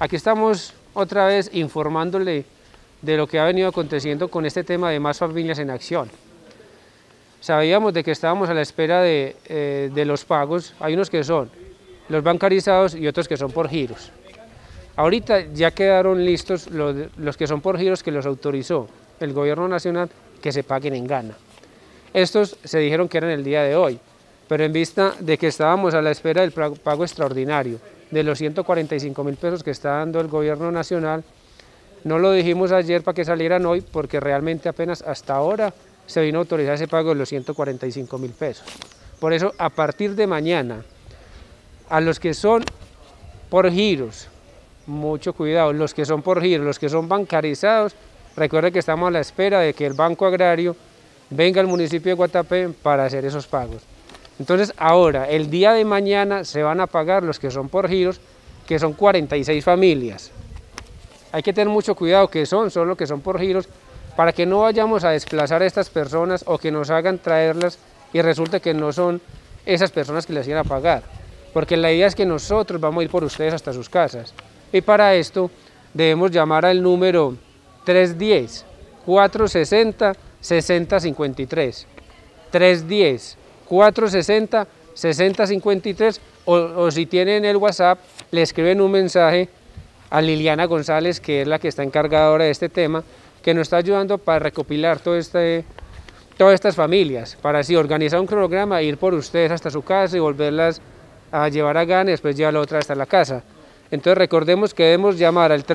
Aquí estamos otra vez informándole de lo que ha venido aconteciendo con este tema de Más Familias en Acción. Sabíamos de que estábamos a la espera de los pagos. Hay unos que son los bancarizados y otros que son por giros. Ahorita ya quedaron listos los que son por giros, que los autorizó el gobierno nacional, que se paguen en Gana. Estos se dijeron que eran el día de hoy, pero en vista de que estábamos a la espera del pago extraordinario de los 145.000 pesos que está dando el gobierno nacional, no lo dijimos ayer para que salieran hoy, porque realmente apenas hasta ahora se vino a autorizar ese pago de los 145.000 pesos. Por eso, a partir de mañana, a los que son por giros, mucho cuidado, los que son por giros, los que son bancarizados, recuerden que estamos a la espera de que el Banco Agrario venga al municipio de Guatapé para hacer esos pagos. Entonces ahora, el día de mañana se van a pagar los que son por giros, que son 46 familias. Hay que tener mucho cuidado que son los que son por giros, para que no vayamos a desplazar a estas personas o que nos hagan traerlas y resulte que no son esas personas que les iban a pagar. Porque la idea es que nosotros vamos a ir por ustedes hasta sus casas. Y para esto debemos llamar al número 310-460-6053. 310-460-6053 o si tienen el WhatsApp, le escriben un mensaje a Liliana González, que es la que está encargada ahora de este tema, que nos está ayudando para recopilar todas estas familias, para así organizar un cronograma, ir por ustedes hasta su casa y volverlas a llevar a Gana y después llevar la otra hasta la casa. Entonces recordemos que debemos llamar al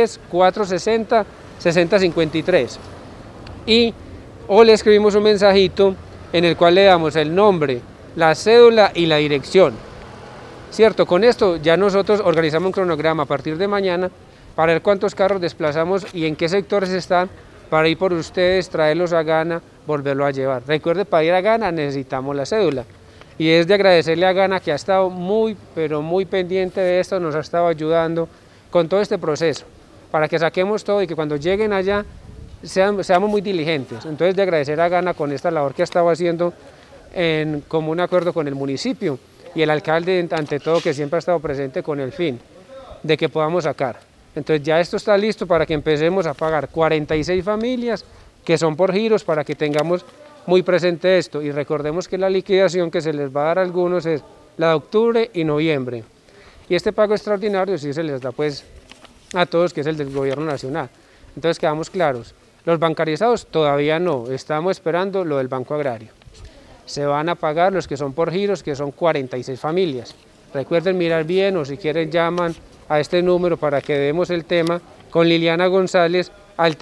310-460-6053 o le escribimos un mensajito en el cual le damos el nombre, la cédula y la dirección. Cierto, con esto ya nosotros organizamos un cronograma a partir de mañana para ver cuántos carros desplazamos y en qué sectores están, para ir por ustedes, traerlos a Gana, volverlo a llevar. Recuerde, para ir a Gana necesitamos la cédula. Y es de agradecerle a Gana, que ha estado muy, pero muy pendiente de esto, nos ha estado ayudando con todo este proceso, para que saquemos todo y que cuando lleguen allá seamos muy diligentes. Entonces, de agradecer a Gana con esta labor que ha estado haciendo en común acuerdo con el municipio y el alcalde, ante todo, que siempre ha estado presente con el fin de que podamos sacar. Entonces ya esto está listo para que empecemos a pagar 46 familias que son por giros, para que tengamos muy presente esto. Y recordemos que la liquidación que se les va a dar a algunos es la de octubre y noviembre. Y este pago extraordinario sí se les da pues a todos, que es el del gobierno nacional. Entonces quedamos claros, los bancarizados todavía no, estamos esperando lo del Banco Agrario. Se van a pagar los que son por giros, que son 46 familias. Recuerden mirar bien, o si quieren llaman a este número para que demos el tema con Liliana González al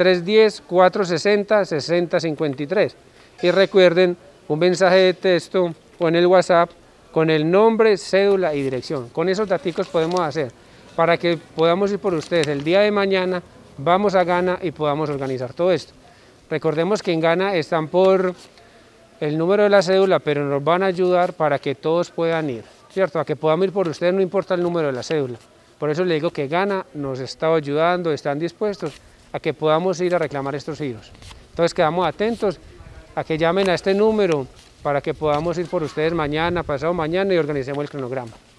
310-460-6053. Y recuerden un mensaje de texto o en el WhatsApp con el nombre, cédula y dirección. Con esos datos podemos hacer para que podamos ir por ustedes el día de mañana, vamos a Gana y podamos organizar todo esto. Recordemos que en Gana están por el número de la cédula, pero nos van a ayudar para que todos puedan ir, ¿cierto? A que podamos ir por ustedes, no importa el número de la cédula. Por eso le digo que Gana nos está ayudando, están dispuestos a que podamos ir a reclamar estos giros. Entonces quedamos atentos a que llamen a este número para que podamos ir por ustedes mañana, pasado mañana, y organicemos el cronograma.